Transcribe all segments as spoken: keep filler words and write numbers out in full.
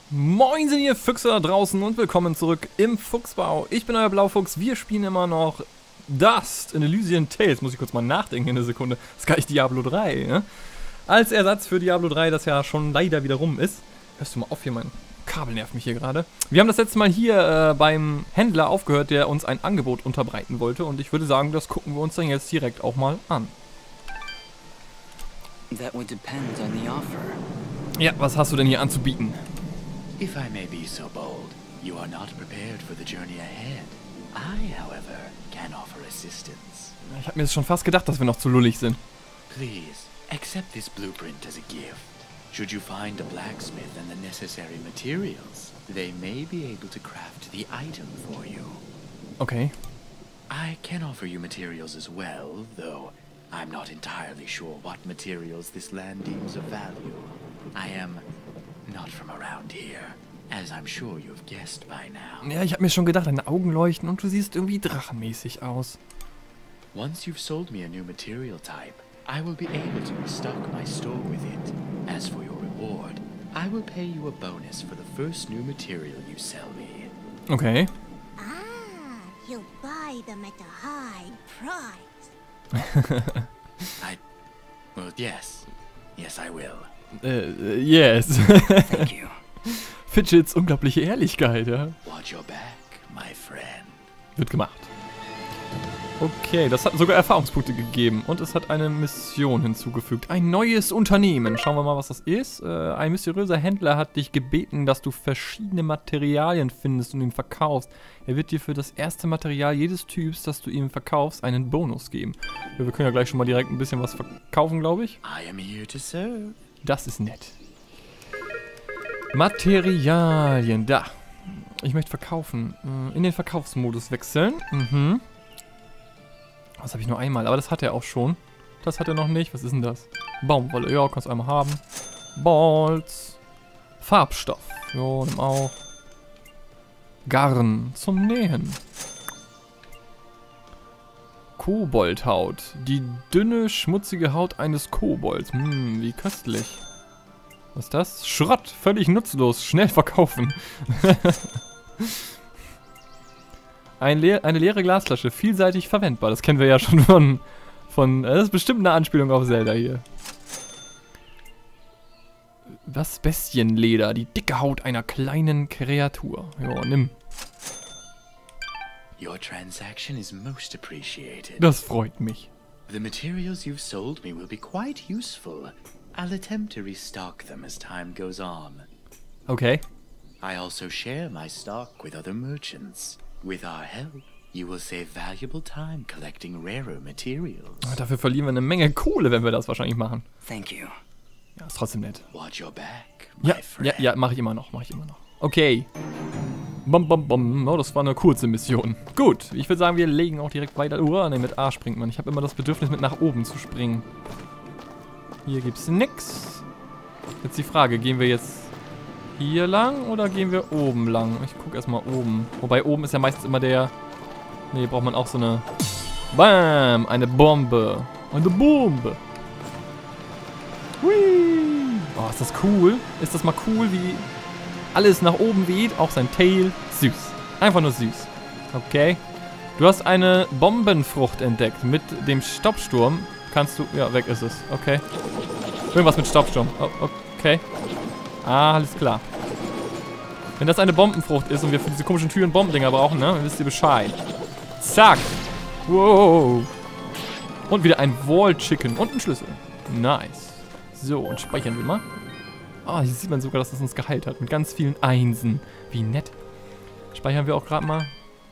Moin sind ihr Füchse da draußen und willkommen zurück im Fuchsbau. Ich bin euer Blaufuchs, wir spielen immer noch Dust in Elysian Tales. Muss ich kurz mal nachdenken in einer Sekunde. Das ist gar nicht Diablo drei, ne? Als Ersatz für Diablo drei, das ja schon leider wieder rum ist. Hörst du mal auf hier, mein Kabel nervt mich hier gerade. Wir haben das letzte Mal hier äh, beim Händler aufgehört, der uns ein Angebot unterbreiten wollte. Und ich würde sagen, das gucken wir uns dann jetzt direkt auch mal an. That would depend on the offer. Ja, was hast du denn hier anzubieten? If I may be so bold, you are not prepared for the journey ahead. I, however, can offer assistance. Ich habe mir jetzt schon fast gedacht, dass wir noch zu lullig sind. Please, accept this blueprint as a gift. Should you find a blacksmith and the necessary materials, they may be able to craft the item for you. Okay. I can offer you materials as well, though I'm not entirely sure what materials this land deems of value. I am not from around here, as I'm sure you've guessed by now. Ja, ich habe mir schon gedacht, deine Augen leuchten und du siehst irgendwie drachenmäßig aus. Once you've sold me a new material type, I will be able to restock my store with it. As for your reward, I will pay you a bonus for the first new material you sell me. Okay. Ah, you'll buy them at a high price. I... Well, yes. Yes, I will. Äh, yes. Thank you. Fidgets unglaubliche Ehrlichkeit, ja. Watch your back, my friend. Wird gemacht. Okay, das hat sogar Erfahrungspunkte gegeben. Und es hat eine Mission hinzugefügt. Ein neues Unternehmen. Schauen wir mal, was das ist. Äh, ein mysteriöser Händler hat dich gebeten, dass du verschiedene Materialien findest und ihm verkaufst. Er wird dir für das erste Material jedes Typs, das du ihm verkaufst, einen Bonus geben. Ja, wir können ja gleich schon mal direkt ein bisschen was verkaufen, glaube ich. I am here to serve. Das ist nett. Materialien, da. Ich möchte verkaufen. In den Verkaufsmodus wechseln. Mhm. Das habe ich nur einmal, aber das hat er auch schon. Das hat er noch nicht. Was ist denn das? Baumwolle, ja, kannst du einmal haben. Balls. Farbstoff. Ja, nimm auch. Garn zum Nähen. Koboldhaut. Die dünne, schmutzige Haut eines Kobolds. Hm, wie köstlich. Was ist das? Schrott. Völlig nutzlos. Schnell verkaufen. Ein leer, eine leere Glasflasche. Vielseitig verwendbar. Das kennen wir ja schon von... von das ist bestimmt eine Anspielung auf Zelda hier. Was? Bestienleder. Die dicke Haut einer kleinen Kreatur. Jo, nimm. Your transaction is most appreciated. Das freut mich. The materials you've sold me will be quite useful. I'll attempt to restock them as time goes on. Okay. I also share my stock with other merchants. With our help, you will save valuable time collecting rarer materials. Dafür verlieren wir eine Menge Kohle, wenn wir das wahrscheinlich machen. Thank you. Ja, ist trotzdem nett. Watch your back, my Ja, friend. ja, ja, mache ich immer noch, mache ich immer noch. Okay. Bom, bom, bom. Oh, das war eine kurze Mission. Gut, ich würde sagen, wir legen auch direkt weiter. Oh, ne, mit A springt man. Ich habe immer das Bedürfnis, mit nach oben zu springen. Hier gibt's nix. Jetzt die Frage, gehen wir jetzt hier lang oder gehen wir oben lang? Ich gucke erstmal oben. Wobei oben ist ja meistens immer der... Ne, braucht man auch so eine... Bam! Eine Bombe. Eine Bombe. Hui! Oh, ist das cool? Ist das mal cool, wie alles nach oben weht? Auch sein Tail. Süß. Einfach nur süß. Okay. Du hast eine Bombenfrucht entdeckt. Mit dem Stoppsturm kannst du... Ja, weg ist es. Okay. Irgendwas mit Stoppsturm. Oh, okay. Ah, alles klar. Wenn das eine Bombenfrucht ist und wir für diese komischen Türen Bombendinger brauchen, ne, dann wisst ihr Bescheid. Zack. Wow. Und wieder ein Wall Chicken und ein Schlüssel. Nice. So, und speichern wir mal. Ah, hier sieht man sogar, dass das uns geheilt hat. Mit ganz vielen Einsen. Wie nett. Speichern wir auch gerade mal.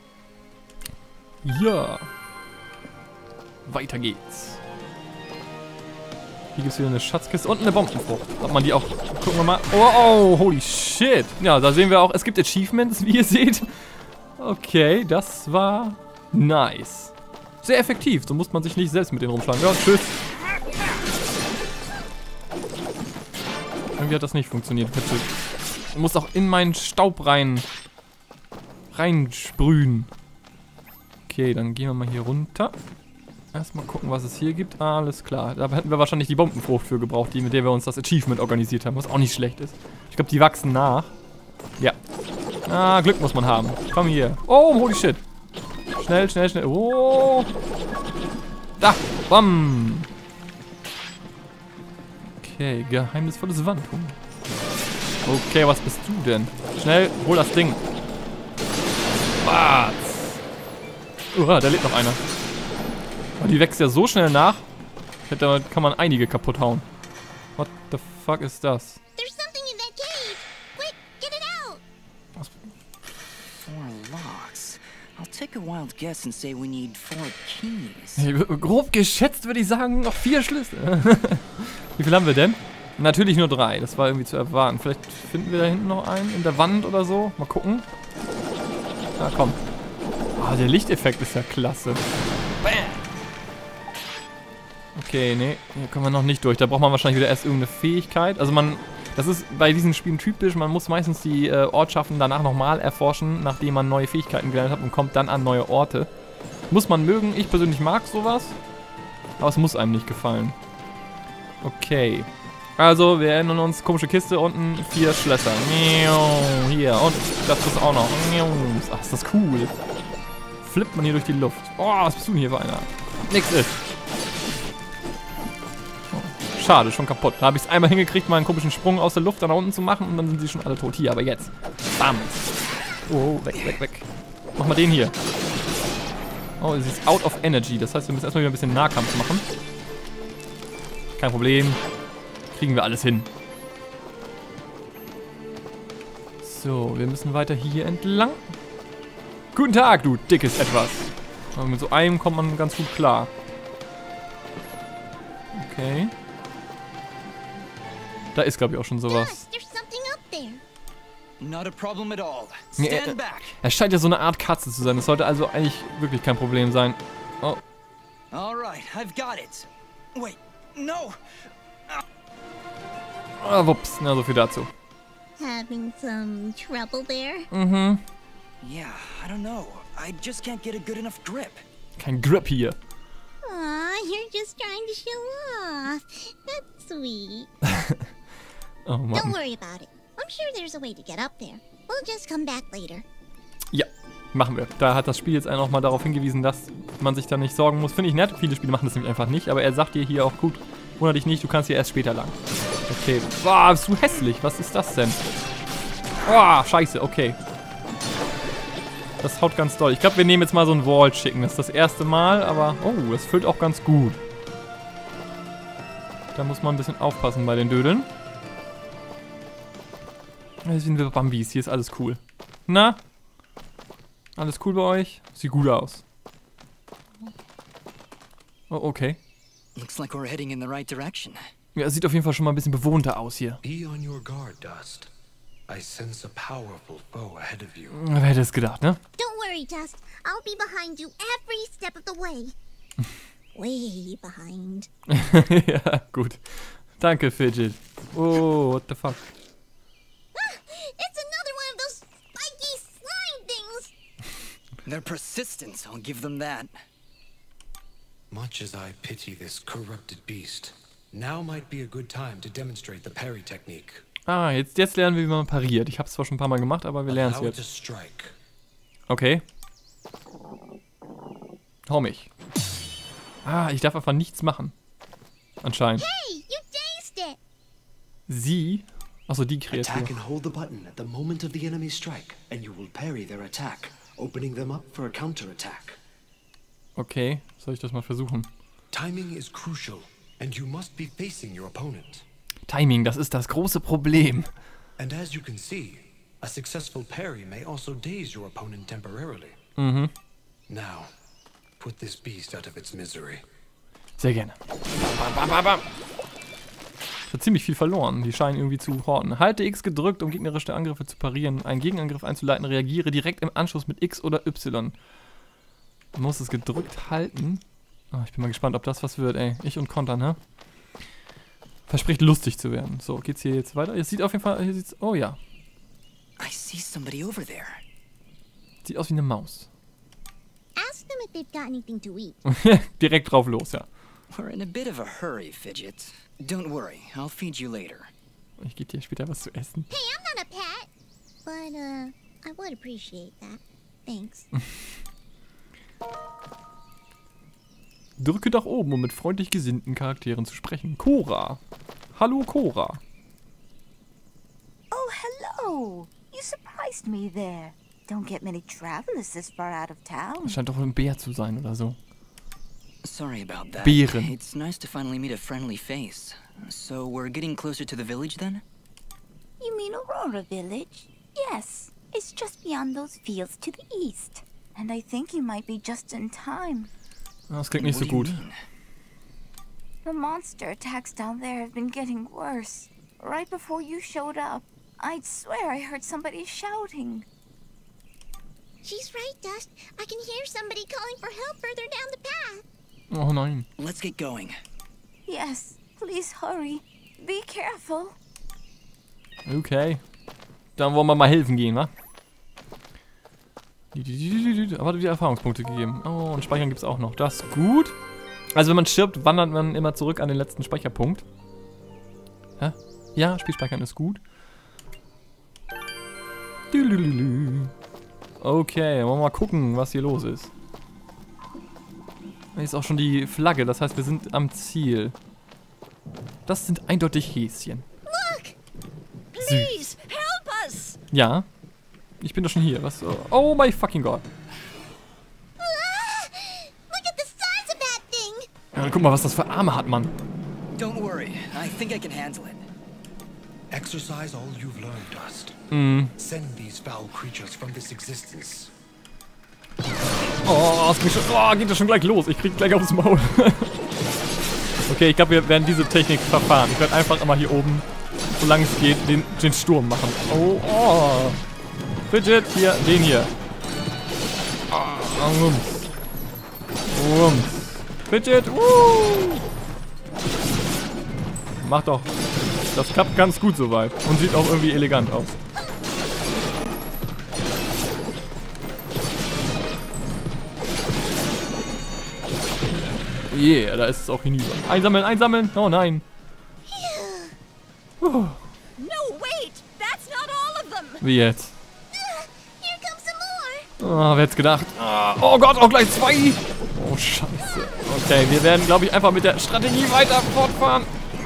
Ja. Weiter geht's. Hier gibt es wieder eine Schatzkiste und eine Bombenfrucht. Ob man die auch... Gucken wir mal. Oh, oh, holy shit. Ja, da sehen wir auch, es gibt Achievements, wie ihr seht. Okay, das war nice. Sehr effektiv. So muss man sich nicht selbst mit denen rumschlagen. Ja, tschüss. Irgendwie hat das nicht funktioniert. Ich muss auch in meinen Staub rein... reinsprühen. Okay, dann gehen wir mal hier runter. Erstmal gucken, was es hier gibt. Alles klar. Da hätten wir wahrscheinlich die Bombenfrucht für gebraucht, die, mit der wir uns das Achievement organisiert haben, was auch nicht schlecht ist. Ich glaube, die wachsen nach. Ja. Ah, Glück muss man haben. Komm hier. Oh, holy shit. Schnell, schnell, schnell. Oh. Da. Bam. Okay, geheimnisvolles Wandtum. Okay, was bist du denn? Schnell, hol das Ding. Was? Uah, da lebt noch einer. Oh, die wächst ja so schnell nach. Damit kann man einige kaputt hauen. What the fuck ist das? There's something in that cave. Quick, get it out. Was? Four locks. I'll take a wild guess and say we need four keys. Hey, grob geschätzt würde ich sagen, noch vier Schlüssel. Wie viel haben wir denn? Natürlich nur drei. Das war irgendwie zu erwarten. Vielleicht finden wir da hinten noch einen in der Wand oder so. Mal gucken. Na komm. Ah, der Lichteffekt ist ja klasse. Bam. Okay, nee, hier kommen wir noch nicht durch. Da braucht man wahrscheinlich wieder erst irgendeine Fähigkeit. Also man, das ist bei diesen Spielen typisch, man muss meistens die äh, Ortschaften danach nochmal erforschen, nachdem man neue Fähigkeiten gelernt hat und kommt dann an neue Orte. Muss man mögen, ich persönlich mag sowas, aber es muss einem nicht gefallen. Okay, also wir erinnern uns, komische Kiste, unten vier Schlösser. Hier, und das ist auch noch. Ach, ist das cool. Flippt man hier durch die Luft. Oh, was bist du denn hier für einer? Nix ist. Schade, schon kaputt. Da habe ich es einmal hingekriegt, mal einen komischen Sprung aus der Luft da nach unten zu machen und dann sind sie schon alle tot. Hier, aber jetzt. Bam. Oh, weg, weg, weg. Mach mal den hier. Oh, sie ist out of energy. Das heißt, wir müssen erstmal wieder ein bisschen Nahkampf machen. Kein Problem. Kriegen wir alles hin. So, wir müssen weiter hier entlang. Guten Tag, du dickes Etwas. Aber mit so einem kommt man ganz gut klar. Okay. Da ist, glaube ich, auch schon sowas. Yes, there's something up there. Not a problem at all. Nee, Stand er, back. er scheint ja so eine Art Katze zu sein. Das sollte also eigentlich wirklich kein Problem sein. Oh. All right, I've got it. Wait, no. Ah, wups. Na, so viel dazu. Having some trouble there? Mhm. Yeah, I don't know. I just can't get a good enough grip. Kein Grip hier. Aw, you're just trying to show off. That's sweet. Oh Don't Mann. worry about it. I'm sure there's a way to get up there. We'll just come back later. Ja, machen wir. Da hat das Spiel jetzt auch mal darauf hingewiesen, dass man sich da nicht sorgen muss. Finde ich nett. Viele Spiele machen das nämlich einfach nicht. Aber er sagt dir hier auch, gut, wundere dich nicht, du kannst hier erst später lang. Okay. Boah, bist du hässlich. Was ist das denn? Boah, scheiße. Okay. Das haut ganz doll. Ich glaube, wir nehmen jetzt mal so ein Wall Chicken. Das ist das erste Mal, aber... Oh, das füllt auch ganz gut. Da muss man ein bisschen aufpassen bei den Dödeln. Hier sind wir Bambis. Hier ist alles cool. Na? Alles cool bei euch? Sieht gut aus. Oh, okay. Looks like we're heading in the right direction. Ja, es sieht auf jeden Fall schon mal ein bisschen bewohnter aus hier. Be on your guard, Dust. I sense a powerful foe ahead of you. Wer hätte es gedacht, ne? Don't worry, Dust. I'll be behind you every step of the way. Way behind. Ja, gut. Danke, Fidget. Oh, what the fuck? It's another one of those spiky slime things. They're persistent, I'll give them that. Much as I pity this corrupted beast, now might be a good time to demonstrate the parry technique. Ah, jetzt, jetzt lernen wir, wie man pariert. Ich habe es zwar schon ein paar Mal gemacht, aber wir lernen es Allow it to jetzt. strike. Okay. Hau mich. Ah, ich darf einfach nichts machen. Anscheinend. Hey, you dazed it. Sie? Achso, die Kreatur. Attack and hold the button at the moment of the enemy's strike, and you will parry their attack, opening them up for a counterattack. Okay, soll ich das mal versuchen? Timing is crucial, and you must be facing your opponent. Timing, das ist das große Problem. And as you can see, a successful parry may also daze your opponent temporarily. Mhm. Now, put this beast out of its misery. Sehr gerne. Bam, bam, bam, bam. Hat ziemlich viel verloren. Die scheinen irgendwie zu horten. Halte X gedrückt, um gegnerische Angriffe zu parieren. Einen Gegenangriff einzuleiten. Reagiere direkt im Anschluss mit X oder Y. Man muss es gedrückt halten. Oh, ich bin mal gespannt, ob das was wird, ey. Ich und Kontern, ne? Verspricht lustig zu werden. So, geht's hier jetzt weiter? Es sieht auf jeden Fall... Hier sieht's... Oh ja. I see somebody over there. Sieht aus wie eine Maus. Ask them if they've got anything to eat. Direkt drauf los, ja. We're in a bit of a hurry, Fidget. Don't worry, I'll feed you later. Ich gebe dir später was zu essen. Hey, I'm not a pet. but uh, I would appreciate that. Thanks. Drücke nach oben, um mit freundlich gesinnten Charakteren zu sprechen. Cora. Hallo, Cora. Oh, hello. You surprised me there. Don't get many travelers this far out of town. Scheint doch ein Bär zu sein oder so. Sorry about that. Bären. It's nice to finally meet a friendly face. So we're getting closer to the village then? You mean Aurora Village? Yes. It's just beyond those fields to the east. And I think you might be just in time. Das klingt nicht so What do you gut. mean? The monster attacks down there have been getting worse. Right before you showed up, I'd swear I heard somebody shouting. She's right, Dust. I can hear somebody calling for help further down the path. Oh nein. Let's get going. Yes, please hurry. Be careful. Okay. Dann wollen wir mal helfen gehen, wa? Aber hat wieder Erfahrungspunkte gegeben. Oh, und Speichern gibt es auch noch. Das ist gut. Also wenn man stirbt, wandert man immer zurück an den letzten Speicherpunkt. Hä? Ja, Spielspeichern ist gut. Okay, wollen wir mal gucken, was hier los ist. Hier ist auch schon die Flagge, das heißt, wir sind am Ziel. Das sind eindeutig Häschen. Please, help us! Ja. Ich bin doch schon hier. Was? Oh my fucking God. Ah, look at the size of that thing. Ja, guck mal, was das für Arme hat, Mann. Don't worry. I think I can handle it. Exercise all you've learned, Dust. Mhm. Send these foul creatures from this existence. Oh, es geht, schon, oh, geht das schon gleich los. Ich krieg gleich aufs Maul. Okay, ich glaube, wir werden diese Technik verfahren. Ich werde einfach immer hier oben, solange es geht, den, den Sturm machen. Oh, oh. Fidget, hier, den hier. Oh, rums. Rums. Fidget, uh. Mach doch. Das klappt ganz gut soweit. Und sieht auch irgendwie elegant aus. Yeah, da ist es auch hinüber. Einsammeln, einsammeln. Oh nein. Uh. No, wait! That's not all of them! Wie jetzt? Here comes some more. Oh, wer hätte gedacht? Oh Gott, auch gleich zwei. Oh, scheiße. Okay, wir werden, glaube ich, einfach mit der Strategie weiter fortfahren.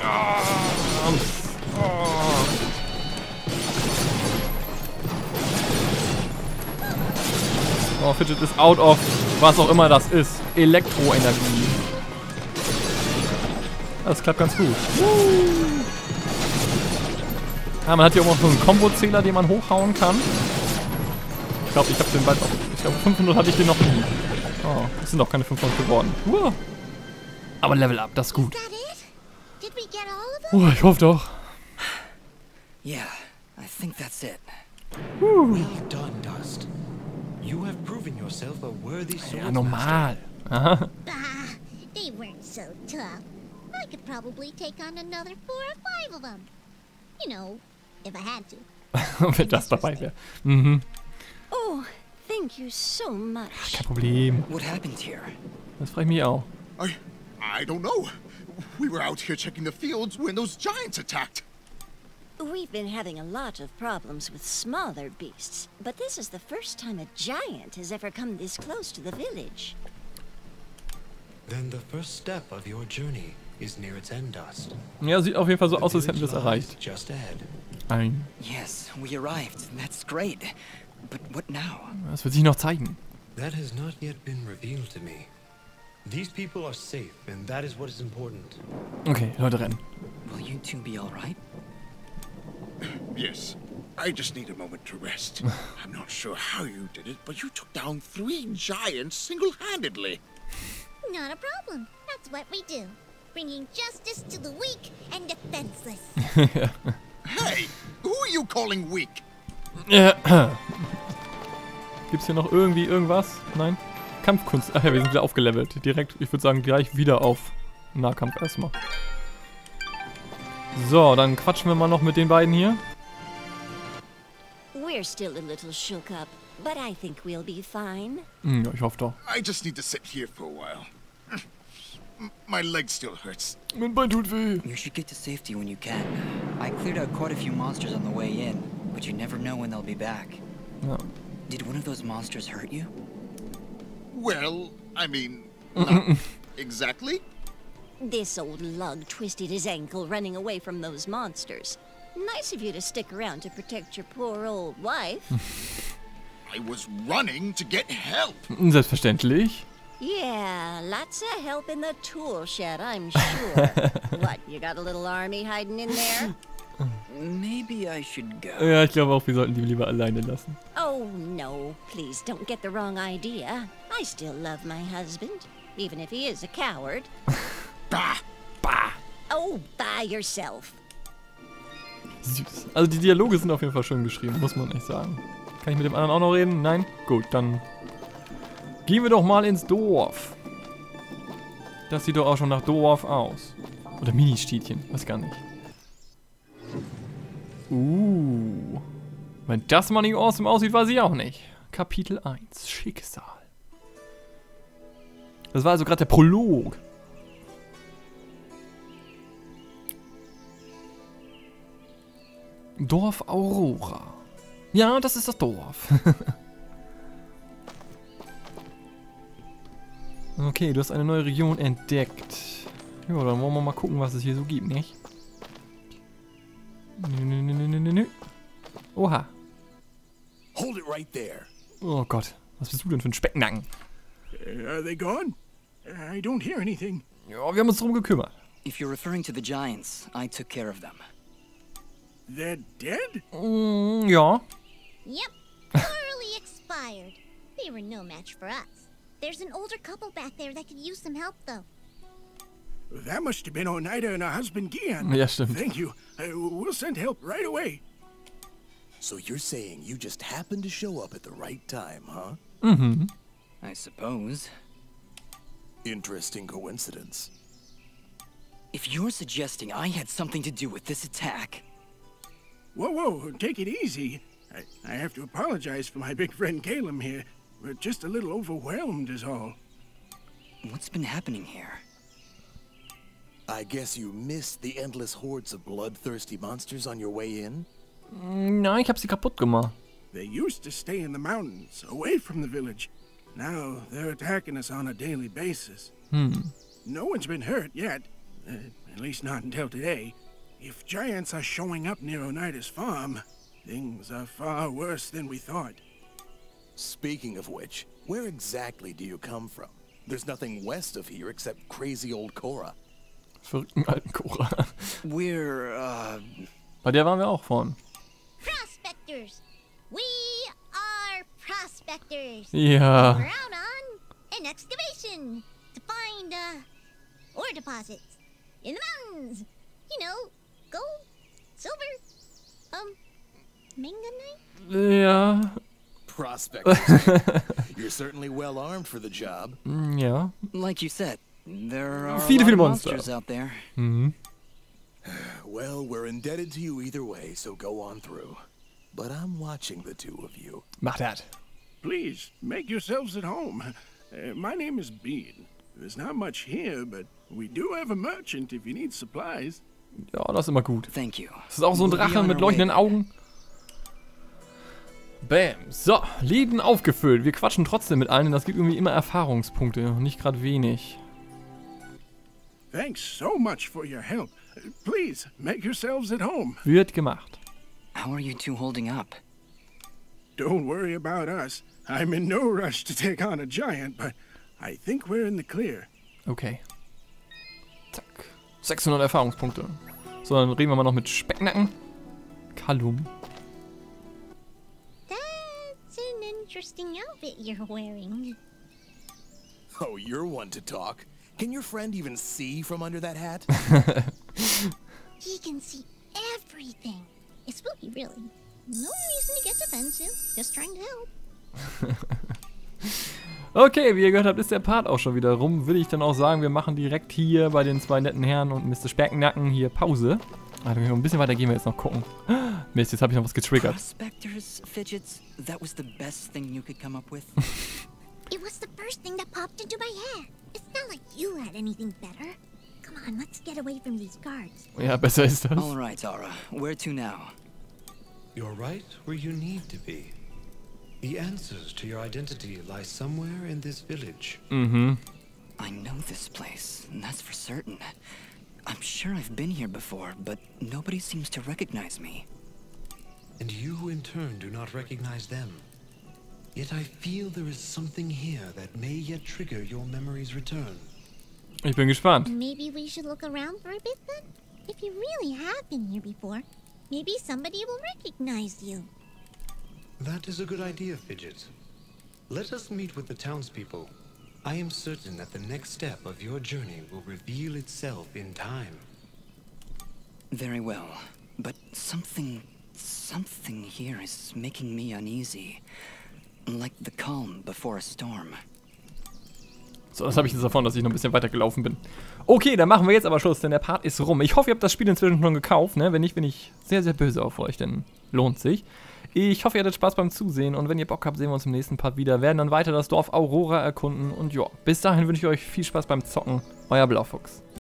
Oh, Fidget ist out of was auch immer das ist. Elektroenergie. Das klappt ganz gut. Ja, man hat hier auch noch so einen Kombo-Zähler, den man hochhauen kann. Ich glaube, ich habe den bald auf. Ich glaube, fünfhundert hatte ich den noch nie. Oh, das sind auch keine fünfhundert geworden. Uh. Aber Level Up, das ist gut. Is that it? Did we get all of them? Oh, ich hoffe doch. Yeah, I think that's it. Well done, Dust. You have proven yourself a worthy Ja, swordsmaster. normal. Aha. Bah, they weren't so tough. I could probably take on another four or five of them. You know, if I had to. Wenn das dabei wäre. Mhm. Oh, thank you so much. Kein Problem. What happened here? Das frage ich mich auch. I, I don't know. We were out here checking the fields when those giants attacked. We've been having a lot of problems with smaller beasts, but this is the first time a giant has ever come this close to the village. Then the first step of your journey is near its end, Dust. Ja, sieht auf jeden Fall so The aus, als hätten wir es village erreicht. lies just ahead. Nein. Yes, we arrived. That's great. But what now? Das wird sich noch zeigen. That has not yet been revealed to me. These people are safe, and that is what is important. Okay, Leute, rennen. Will you two be all right? Yes. I just need a moment to rest. I'm not sure how you did it, but you took down three giants single-handedly. Not a problem. That's what we do. Bringing justice to the weak and defenseless. Hey, who are you calling weak? Gibt's hier noch irgendwie irgendwas? Nein? Kampfkunst. Ach ja, wir sind wieder aufgelevelt. Direkt, ich würde sagen, gleich wieder auf Nahkampf erstmal. So, dann quatschen wir mal noch mit den beiden hier. We're still a little shook up, but I think we'll be fine. Hm, ja, ich hoffe doch. I just need to sit here for a while. M- My leg still hurts. Mein Bein tut weh. You should get to safety when you can. I cleared out quite a few monsters on the way in, but you never know when they'll be back. Ja. Did one of those monsters hurt you? Well, I mean, not exactly. This old lug twisted his ankle running away from those monsters. Nice of you to stick around to protect your poor old wife. I was running to get help. Selbstverständlich. Yeah, lots of help in the tool shed, I'm sure. What, you got a little army hiding in there? Maybe I should go. Ja, ich glaube auch, wir sollten die lieber alleine lassen. Oh, no, please don't get the wrong idea. I still love my husband, even if he is a coward. Bah! Bah! Oh, by yourself. Süß. Also die Dialoge sind auf jeden Fall schön geschrieben, muss man echt sagen. Kann ich mit dem anderen auch noch reden? Nein? Gut, dann gehen wir doch mal ins Dorf. Das sieht doch auch schon nach Dorf aus. Oder Mini-Städtchen, weiß gar nicht. Uh. Wenn das mal nicht awesome aussieht, weiß ich auch nicht. Kapitel eins. Schicksal. Das war also gerade der Prolog. Dorf Aurora. Ja, das ist das Dorf. Okay, du hast eine neue Region entdeckt. Ja, dann wollen wir mal gucken, was es hier so gibt, nicht? Nö, nö, nö, nö, nö, nö. Oha. Hold it right there. Oh Gott, was bist du denn für ein Specknacken? Uh, are they gone? I don't hear anything. Ja, wir haben uns drum gekümmert. If you're referring to the giants, I took care of them. They're dead? Mm, ja. Yep, thoroughly expired. They were no match for us. There's an older couple back there that could use some help, though. That must have been Oneida and her husband Gian. Ja, stimmt. Thank you. Uh, we'll send help right away. So you're saying you just happened to show up at the right time, huh? Mhm. I suppose. Interesting coincidence. If you're suggesting I had something to do with this attack... Whoa, whoa, take it easy. I, I have to apologize for my big friend Caleb here. We're just a little overwhelmed is all. What's been happening here? I guess you missed the endless hordes of bloodthirsty monsters on your way in? Nein, ich hab sie kaputt gemacht. They used to stay in the mountains, away from the village. Now they're attacking us on a daily basis. Hm. No one's been hurt yet, uh, at least not until today. If giants are showing up near Oneida's farm, things are far worse than we thought. Speaking of which, where exactly do you come from? There's nothing west of here except crazy old Cora. Verrückten alten Cora. We're, uh... Bei der waren wir auch vorhin. Prospectors! We are prospectors! Ja. We're out on an excavation to find, uh, ore deposits in the mountains. You know, gold, silver, um, manganite? Ja. Prospectors. You're certainly well armed for the job. Ja. Like you said, there are Viele, a lot viele of Monster. monsters out there. Mhm. Well, we're indebted to you either way, so go on through. But I'm watching the two of you. Mach das. Please, make yourselves at home. Uh, my name is Bean. There's not much here, but we do have a merchant if you need supplies. Ja, das ist immer gut. Thank you. Das ist auch so ein Drache mit leuchtenden Augen. Bam. So, Läden aufgefüllt. Wir quatschen trotzdem mit allen, denn das gibt irgendwie immer Erfahrungspunkte. Nicht gerade wenig. Thanks so much for your help. Uh, please, make yourselves at home. Wird gemacht. How are you two holding up? Don't worry about us. I'm in no rush to take on a giant, but I think we're in the clear. Okay. Zack. sechshundert Erfahrungspunkte. So, dann reden wir mal noch mit Specknacken. Kallum. That's an interesting outfit you're wearing. Oh, you're one to talk. Can your friend even see from under that hat? He can see everything. It's spooky, really. No reason to get defensive. Just trying to help. Okay, wie ihr gehört habt, ist der Part auch schon wieder rum. Will ich dann auch sagen, wir machen direkt hier bei den zwei netten Herren und Mister Specknacken hier Pause. Ah, dann ein bisschen weiter gehen wir jetzt noch gucken. Mist, jetzt habe ich noch was getriggert. Prospectors, Fidgets, that was the best thing you could come up with? It was the first thing that popped into my head. It's not like you had anything better. Come on, let's get away from these guards. Ja, besser ist das. All right, Ara. Where to now? You're right where you need to be. The answers to your identity lie somewhere in this village. Mhm. I know this place, and that's for certain. I'm sure I've been here before, but nobody seems to recognize me. And you, in turn, do not recognize them. Yet I feel there is something here that may yet trigger your memory's return. Ich bin gespannt. Maybe we should look around for a bit then? If you really have been here before, maybe somebody will recognize you. That is a good idea, Fidget. Let us meet with the townspeople. I am certain that the next step of your journey will reveal itself in time. Very well, but something... something here is making me uneasy. Like the calm before a storm. So, das habe ich jetzt davon, dass ich noch ein bisschen weiter gelaufen bin. Okay, dann machen wir jetzt aber Schluss, denn der Part ist rum. Ich hoffe, ihr habt das Spiel inzwischen schon gekauft, ne? Wenn nicht, bin ich sehr, sehr böse auf euch, denn lohnt sich. Ich hoffe, ihr hattet Spaß beim Zusehen und wenn ihr Bock habt, sehen wir uns im nächsten Part wieder. Werden dann weiter das Dorf Aurora erkunden und ja, bis dahin wünsche ich euch viel Spaß beim Zocken. Euer Blaufuchs.